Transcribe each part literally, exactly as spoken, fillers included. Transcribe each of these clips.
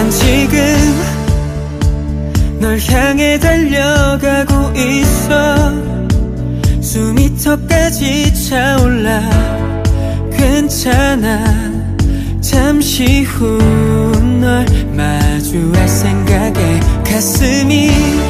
난 지금 널 향해 달려가고 있어. 숨이 턱까지 차올라. 괜찮아. 잠시 후 널 마주할 생각에 가슴이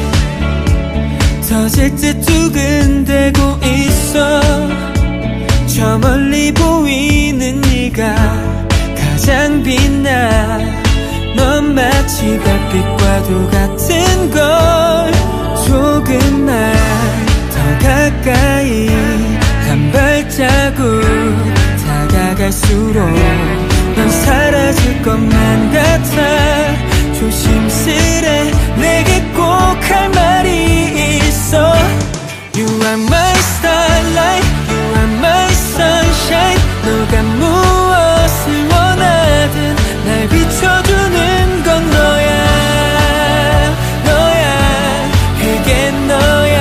터질 듯 두근대고 있어. 저 멀리 보이는 네가 가장 빛나. 넌 마치 별빛과도 같은 걸. 조금만 더 가까이 한 발자국 다가갈수록 넌 사라질 것만 같아. 조심스레 내게 꼭 할 말이 있어. You are my starlight, you are my sunshine. 너가 무엇을 원하든 날 비춰주는 건 너야. 너야, 그게 너야.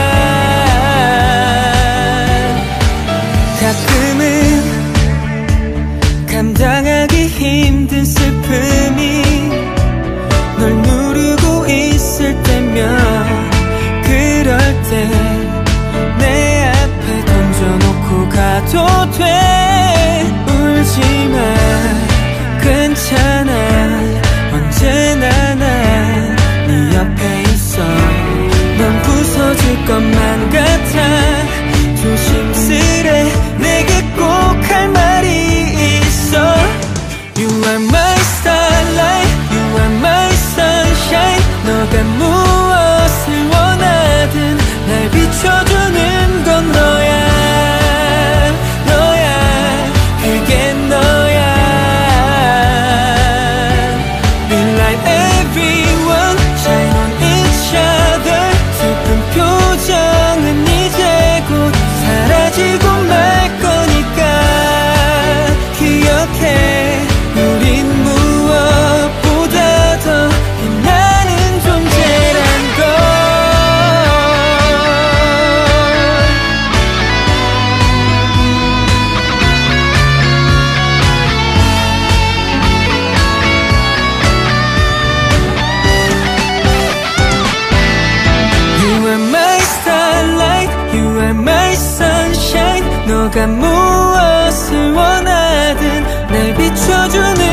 가끔은 감당하기 힘든 슬픔이 널 누르고 있을 때면 그럴 때 내 앞에 던져놓고 가도 돼. 울지마, 괜찮아. 언제나 난 네 옆에 있어. 넌 부서질 것만 같아. 조심스레 내게 꼭 할 말이 있어. You are my starlight, you are my sunshine. 너가 무엇을 원하든 날 비춰주는 건 너야. 너야, 그게 너야. Be like everyone, shine on each other. 슬픈 표정은 이제 곧 사라지고 말 거니까 기억해. 우린 무엇보다 더 빛나는 존재란 걸. You are my starlight, you are my sunshine. 너가 무엇을 원하든 날 비춰주는